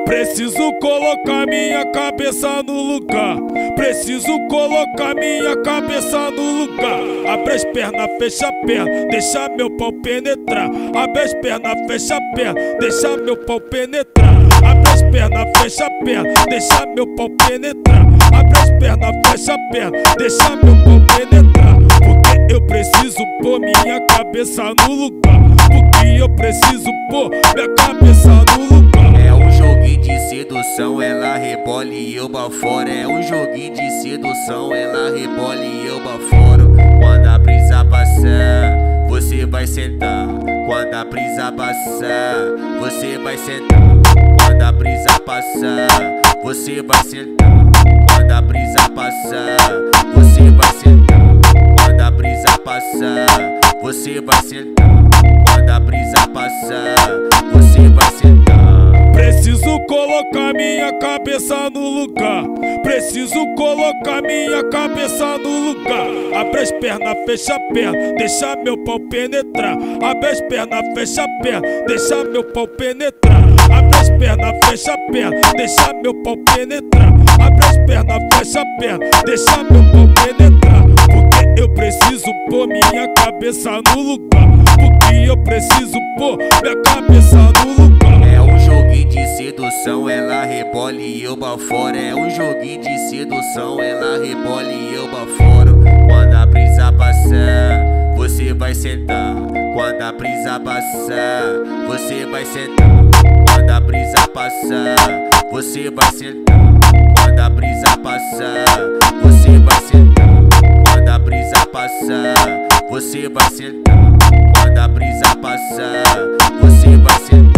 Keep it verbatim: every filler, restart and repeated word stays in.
Preciso colocar minha cabeça no lugar. Preciso colocar minha cabeça no lugar. Abre as pernas, fecha a perna, deixa meu pau penetrar. Abre as pernas, fecha a perna, deixa meu pau penetrar. Abre as pernas, fecha a perna, deixa meu pau penetrar. Abre as pernas, fecha a perna, deixa meu pau penetrar. Porque eu preciso pôr minha cabeça no lugar. Porque eu preciso pôr minha cabeça no lugar. É um joguinho de sedução, ela rebola e eu baforo. É um joguinho de sedução, ela rebola e eu baforo. Quando a brisa passar, você vai sentar. Quando a brisa passar, você vai sentar. Quando a brisa passar, você vai sentar. Quando a brisa passar, você vai sentar. Quando a brisa passar, você vai sentar. Quando a brisa passar, você vai sentar. Preciso colocar minha cabeça no lugar. Preciso colocar minha cabeça no lugar. Abre as pernas, fecha a perna, deixa meu pau penetrar. Abre as pernas, fecha a perna, deixa meu pau penetrar. Abre as pernas, fecha a perna, deixa meu pau penetrar. Abre as pernas, fecha a perna, deixa meu pau penetrar. Porque eu preciso pôr minha cabeça no lugar. Porque eu preciso pôr minha cabeça no lugar. É um joguinho de sedução, ela rebola e eu baforo. É um joguinho de sedução, ela rebola e eu baforo. Quando a brisa passar, você vai sentar. Quando a brisa passar, você vai sentar. Quando a brisa passar, você vai sentar. Quando a brisa passar, você vai sentar. Quando a brisa passar, você vai sentar. Quando a brisa passar, você vai sentar.